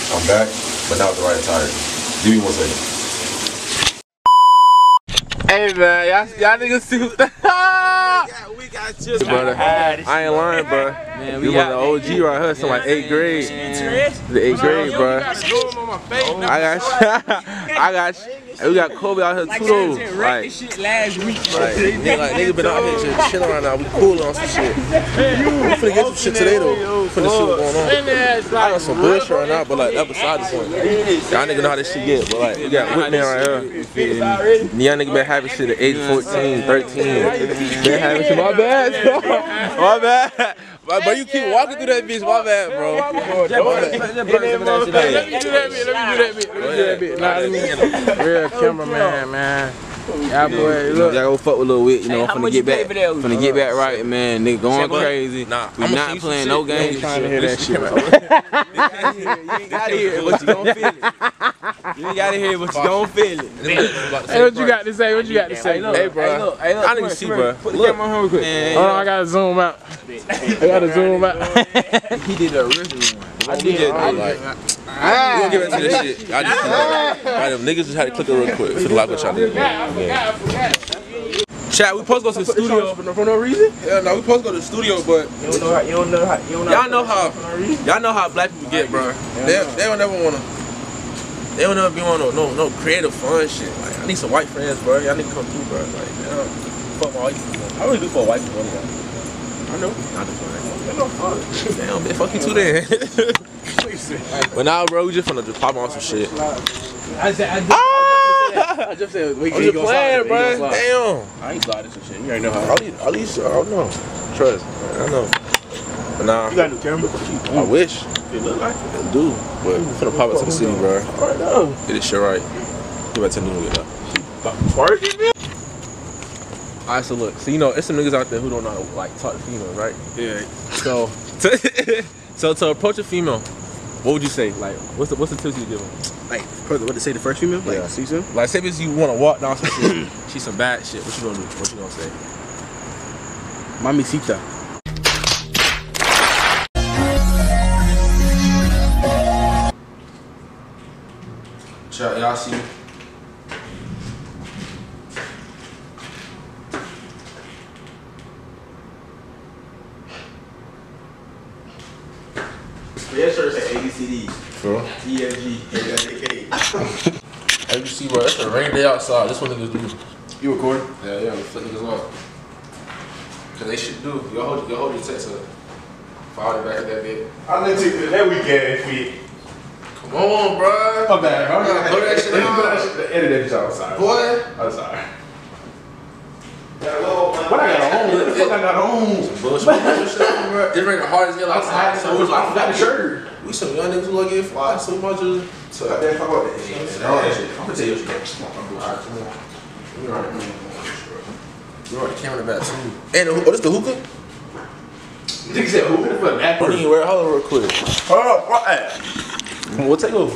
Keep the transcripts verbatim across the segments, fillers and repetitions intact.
I'm back, but now it's the right attire. Give me one second. Hey man, y'all y'all niggas see what the We got just brother. I ain't lying, bro. Man, we you want the O G right here, some like eighth grade. The eighth grade, bro. I got, I got, we got Kobe out here too though. Like, shit last week. Like, nigga, like, nigga been out here just chilling right now. We cool on some shit. We finna get some shit today though. We finna see what's going on. I got some bullshit right now, but like that beside the point. Y'all niggas know how this shit get, but like we got Whitman right here. Young nigga been having shit at age fourteen, thirteen. Been having shit. My bad, bro. My bad. But you keep walking through that bitch. My bad, bro. My bad. Let me do that bit. Let me do that bit. Let me do that bit. Let me do that bit. Nah, let me real cameraman, man. Y'all boy, look. Y'all go fuck with Lil Wick, you know. I'm finna get back. Finna get back right, man. Nigga going crazy. Nah, we not playing no games. Trying to hear that shit. You ain't gotta hear it, but you gon' feel it. You ain't gotta hear it, but you gon' feel it. Hey, what you got to say? What you got to say? Hey, bro. I didn't see, bro. Put the camera on real quick. Hold on, I gotta zoom out. I gotta zoom out. He did the original one. I did. Like, we gonna get into this shit. Y'all just right, them niggas just had to click it real quick. Feel like what y'all did. Chat, we supposed to go to the studio for no reason? Yeah, no, we supposed to go to the studio, but you don't know how. You don't know how. You don't know y'all know how. Y'all know how black people get, bro. They they don't never wanna. They don't never be on no no no creative fun shit. Like I need some white friends, bro. Y'all need to come through, bro. Like man, fuck my white people. I really do for white people. Anyway. I know. Not the fun. Damn, bitch, fuck you too then. But now, bro, we just finna just pop on some shit. I said, I just, Ah! I just said, we I'm just playing, bro. Damn. I ain't sliding some shit. You already know how. At least, at least, I don't know. Trust, I know. But nah. You got a new camera? I wish. It look like it. It do. But we finna pop it to the city, bro. Alright, now. Get this shit right. Get back to New York. Twerking? Alright, so look. So, you know, it's some niggas out there who don't know how to, like, talk to females, right? Yeah. So, so to approach a female, what would you say? Like, what's the what's the tips you give them? Like, what to say the first female? Like, Yeah. see some? Like, say if you want to walk down some shit, she's some bad shit. What you gonna do? What you gonna say? Mamacita. Chat, y'all see? Your shirt said A B C D. Bro. T F G. K. As you see, bro, it's a rain day outside. This one niggas do. You recording? Yeah, yeah, we flip niggas off. Cause they should do. Y'all hold, y'all hold your text up. Follow it back at that bit. I let you do that weekend if we. Come on, bro. I'm bad, bro. Put that shit on. Edit that bitch out. I'm sorry. Boy. I'm sorry. What I got on? What the fuck I got on? Bullshit, bullshit, bro. It's raining hard as hell outside. So it was like, I got the shirt. we some young niggas who like get fly, so we might just. So I didn't talk about that shit. I'm gonna tell you what you got. Alright, come on. You already know. You already the camera in the back too. And oh, this the hookah? Nigga said hookah for that. Hold on, hold on real quick. Hold on, what? We'll take over.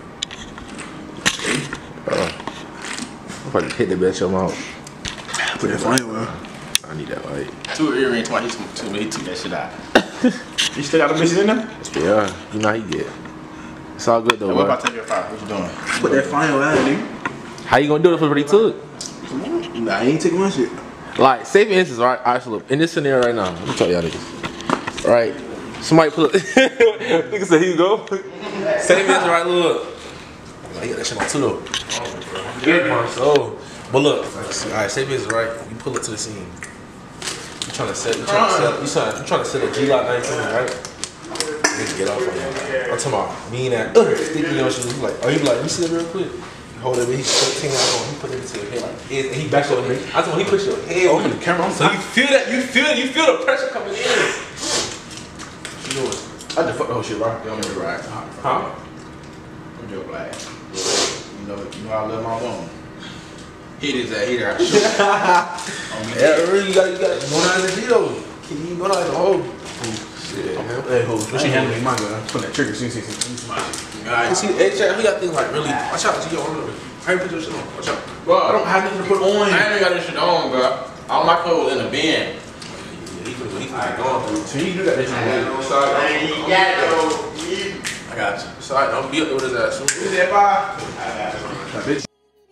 Uh, I'm about to hit the bitch on my mouth. Put that flame on. I need that light. Two earrings, why he took two, he took that shit out. You still got the bitches in there? Yeah, you know how you get. It's all good though, Hey, what bro. about taking your fire? What you doing? Put that flame on, nigga. How you gonna do it for what he took? Nah, I ain't taking my shit. Like, say for instance, right? Alright, so look, in this scenario right now, let me tell y'all niggas. Right? Somebody put up. Nigga said, here you go. Say for instance, right? Look. Like, you got that shit on too though. Good one, so. But look, alright, say for instance, right? You pull up to the scene. You trying to set, you trying to set, you trying, you trying to set a G-Lock nineteen, right? Niggas get off on you. I'm talking about mean that uh, sticky on shit. He's like, oh, he be like, you see that real quick? You hold it, he thirteen out on, he put it into your head like, and he back over here. I told him he put your head over the camera. So you feel that, you feel, you feel the pressure coming in. You know it. I just fucked the whole shit, right? You want me to ride? Huh? I'm just black. You know, you know I love my bone. Hit his ass, hit her. Yeah, really, you gotta, you gotta go down in the video. Can you go down in the hole? Shit, Hey, ho, what she handling my gun? Put that trigger, see, see, see. You see, hey, Chad, we got things like really. Watch out, G, on the. How you put your shit on? Watch out. Bro, I don't have nothing to put on. I ain't even got this shit on, bro. All my clothes in the bin. Yeah, he could, he could going through. So you do got this shit on. I ain't got no. I got you. Sorry, don't be up there with his ass. You there, bye? I got you.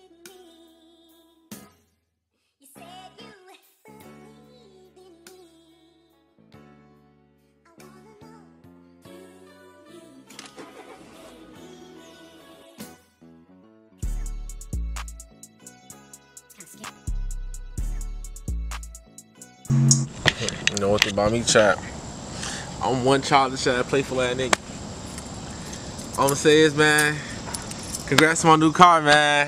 You know what they about me, chat? I'm one childish ass playful ass nigga. All I'm gonna say is, man, congrats on my new car, man.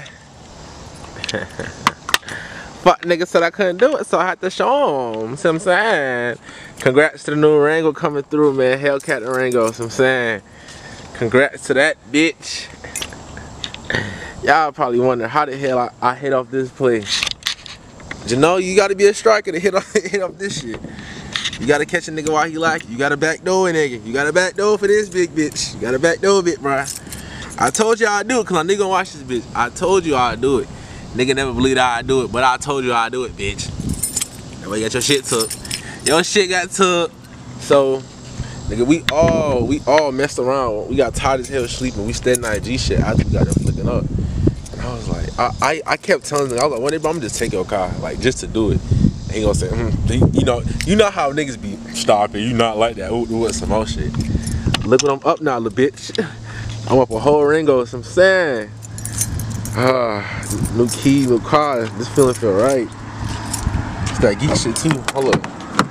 Fuck nigga said I couldn't do it, so I had to show him. See what I'm saying? Congrats to the new Rango coming through, man. Hellcat the Rango, see what I'm saying? Congrats to that bitch. Y'all probably wonder how the hell I, I hit off this play. You know, you gotta be a striker to hit off, hit off this shit. You gotta catch a nigga while he like it. You gotta backdoor a nigga. You gotta backdoor for this big bitch. You gotta backdoor a bit, bruh. I told you I'd do it, cause I'm nigga gonna watch this bitch. I told you I'd do it. Nigga never believed I'd do it, but I told you I'd do it, bitch. That way you got your shit took. Your shit got took. So, nigga, we all, we all messed around. We got tired as hell sleeping. We stayed in I G shit after we got them flicking up. And I was like, I, I, I kept telling them, I was like, one day, bro, I'm gonna just take your car, like, just to do it. He gonna say, hmm, you, you know, you know how niggas be stopping. You not like that. Ooh, ooh, some more shit. Look what I'm up now, little bitch. I'm up a whole Ringo, some sand. Ah, new key, new car. This feeling feel right. It's that geek shit too. Hold up.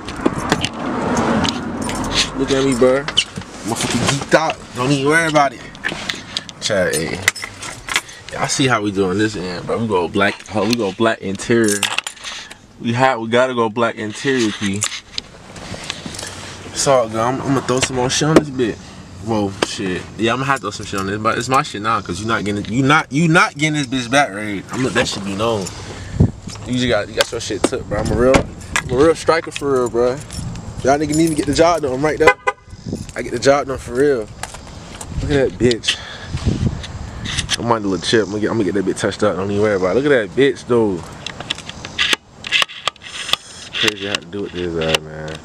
Look at me, bro. I'm fucking geeked out. Don't even worry about it. Chat, hey. I see how we doing this end, bro. We go black. We go black interior. We had, we gotta go black interior key. It's all good. I'm, I'm gonna throw some more shit on this bit. Whoa, shit. Yeah, I'm gonna have to throw some shit on this, but it's my shit now, cause you not getting, you not, you not getting this bitch back, right? I'm gonna, that should be known. You just got, you got your shit took, bro. I'm a real, I'm a real striker for real, bro. Y'all niggas need to get the job done. I'm right there. I get the job done for real. Look at that bitch. I'm on the little chip. I'm gonna get, I'm gonna get that bitch touched up. Don't even worry about it. Look at that bitch, though. Crazy how to do it this uh, man.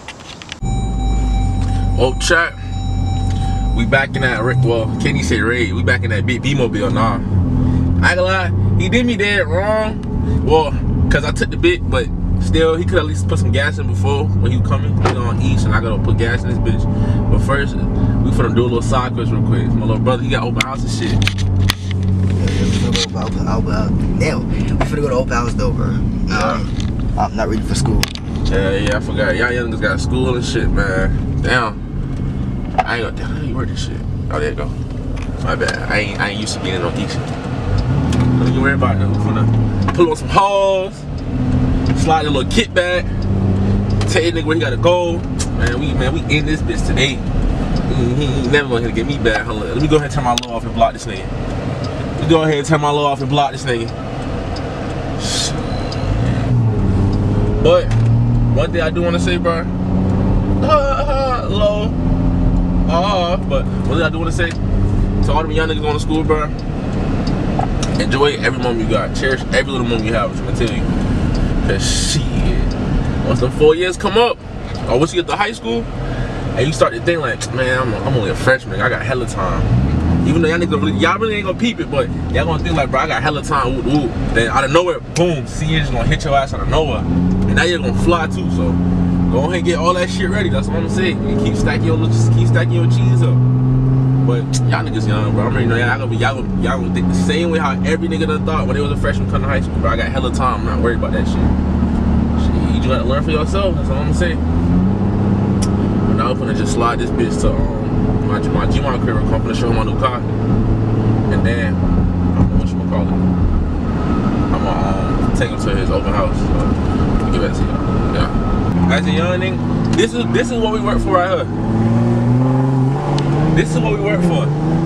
Oh, chat. We back in that, well, can't even say raid. We back in that big B-mobile, nah. I ain't gonna lie, he did me dead wrong. Well, cause I took the bit, but still, he could at least put some gas in before when he was coming. He on east, and I gotta put gas in this bitch. But first, we finna do a little side quest real quick. My little brother, he got open house and shit. Yeah, we finna go to open house. Now, we finna go to open house though, bro. Yeah. Um, I'm not ready for school. Yeah, yeah, I forgot. Y'all young niggas got school and shit, man. Damn. I ain't gonna, damn, how you work this shit? Oh, there you go. My bad. I ain't, I ain't used to being in no geek shit. Don't even worry about it. We're gonna pull on some hauls, slide a little kit back, tell you nigga where he gotta go. Man, we, man, we in this bitch today. He, he, he never gonna get me back. Hold on. Let me go ahead and turn my low off and block this nigga. Let me go ahead and turn my low off and block this nigga. But one thing I do want to say, bro, uh, low, uh, but one thing I do want to say to all them young niggas going to school, bro, enjoy every moment you got, cherish every little moment you have. I'm gonna tell you, cause shit, once the four years come up, or once you get to high school, and you start to think like, man, I'm, I'm only a freshman, I got hella time. Even though y'all niggas really, y'all really ain't gonna peep it, but y'all gonna think like, bro, I got hella time. Ooh, ooh. Then out of nowhere, boom, seniors gonna hit your ass out of nowhere. And now you're gonna fly too, so go ahead and get all that shit ready. That's what I'm gonna say. And keep stacking your just keep stacking your cheese up. But y'all niggas young, bro. I already know y'all gonna be y'all gonna y'all gonna think the same way how every nigga done thought when they was a freshman coming to high school, bro. I got hella time. I'm not worried about that shit. Shit, you just gotta learn for yourself. That's all I'm gonna say. But now I'm gonna just slide this bitch to um my my G one crib. I'm gonna show him my new car, and then I'm gonna what you gonna call it. I'm gonna um, take him to his open house. So, give that to y'all. Yeah. As a young nigga, this is this is what we work for right here. This is what we work for.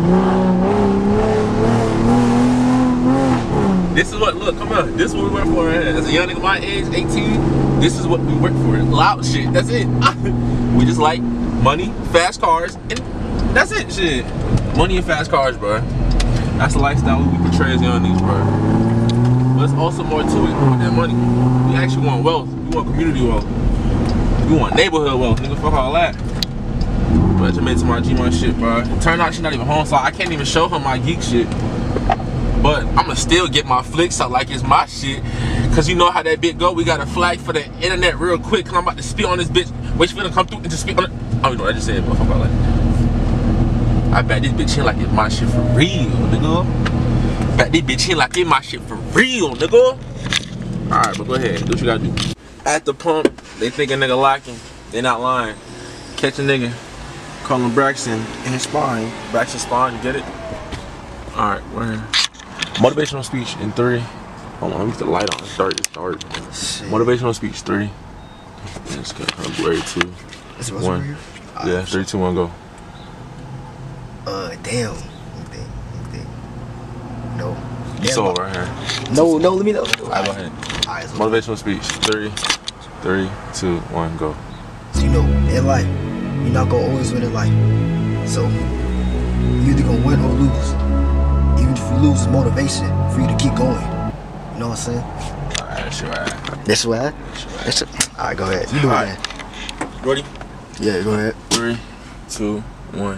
This is what, look, come on. This is what we work for right here. As a young nigga my age, eighteen, this is what we work for. Loud shit, that's it. We just like money, fast cars, and that's it, shit. Money and fast cars, bro. That's the lifestyle we portray as young niggas, bro. But there's also more to it with that money. We actually want wealth. We want community wealth. We want neighborhood wealth. Nigga, fuck all that. I just made to my G one shit, bro. Turned out she's not even home, so I can't even show her my geek shit. But I'ma still get my flicks out like it's my shit. Cause you know how that bit go. We got a flag for the internet real quick. Cause I'm about to spit on this bitch. Wait, she finna come through and just spit on it. I don't know what I just said, but fuck about like. I bet this bitch in like it's my shit for real, nigga. Bet this bitch in like it's my shit for real, nigga. Alright, but go ahead. Do what you gotta do. At the pump, they think a nigga locking. They not lying. Catch a nigga. Call him Braxton in his spine. Braxton spine, you get it? Alright, we're here. Motivational speech in three. Hold on, let me get the light on. It's dark, it's dark. Shit. Motivational speech three. Let's go. Blurry two. This was one. Here? Yeah, uh, three, two, one, go. Uh, damn. Let me think. Let me think. No. You saw it right here. No, no, let me know. Alright, go ahead. Alright, so motivational speech. Three, three, two, one, go. So you know, in life, you're not gonna always win in life. So you either gonna win or lose. Even if you lose, it's motivation for you to keep going. You know what I'm saying? Alright, that's your ass. That's what I. That's your, alright, go ahead. You do right. it, man. Ready? Yeah, go ahead. Three, two, one.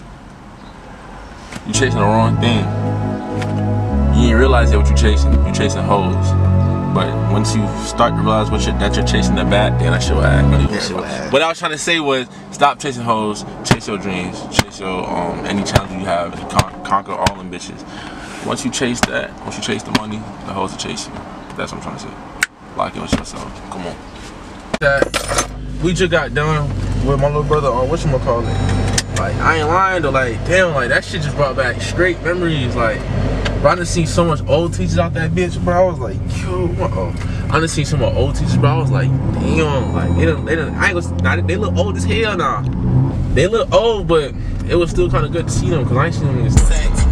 You chasing the wrong thing. You ain't realize that what you chasing. You chasing hoes. But once you start to realize what you're, that you're chasing the bad, then that's your ass. That's your ass. What I was trying to say was, stop chasing hoes, chase your dreams, chase your um any challenge you have, con conquer all them bitches. Once you chase that, once you chase the money, the hoes will chase you. That's what I'm trying to say. Lock in with yourself. Come on. That we just got done with my little brother on whatchamacallit. Like, I ain't lying though, like, damn, like, that shit just brought back straight memories. Like, bro, I done seen so much old teachers out that bitch, bro. I was like, yo, uh-oh. I done seen some more old teachers, bro. I was like, damn, like, they done, they done, I ain't gonna, nah, they look old as hell now. They look old, but it was still kind of good to see them, because I ain't seen them niggas.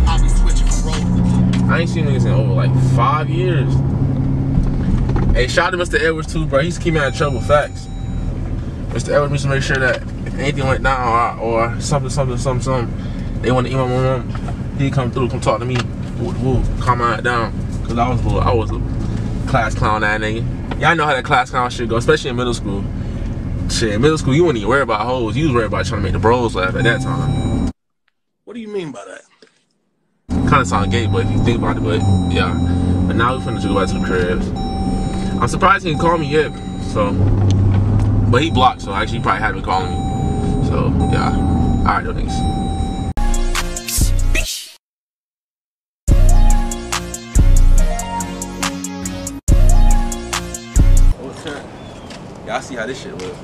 I ain't seen them niggas in over like five years. Hey, shout out to Mister Edwards too, bro. He's keeping me out of trouble, facts. Mister Edwards needs to make sure that if anything went down or, or something, something, something, something, they want to email my mom, he'd come through, come talk to me, woo, woo, calm my down. Cause I was a little, I was a class clown that nigga. Y'all know how that class clown shit go, especially in middle school. Shit, in middle school, you wouldn't even worry about hoes. You was worried about trying to make the bros laugh at that time. What do you mean by that? Kind of sound gay, but if you think about it, but yeah. But now we finna just go back to the cribs. I'm surprised he didn't call me yet, so. But he blocked, so actually he probably had been calling me. So, yeah. Alright, no thanks. Oh, turn. Y'all see how this shit was.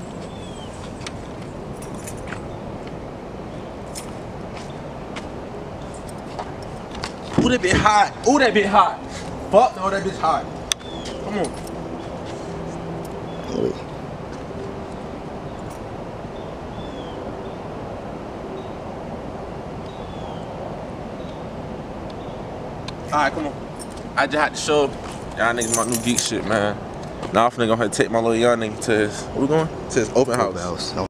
Ooh, that bit hot. Ooh, that bit hot. Fuck no, that bitch hot. Come on. Wait. Alright, come on. I just had to show y'all niggas my new geek shit, man. Now I'm finna go ahead and take my little young nigga to his, where we going? To his open house. Open house.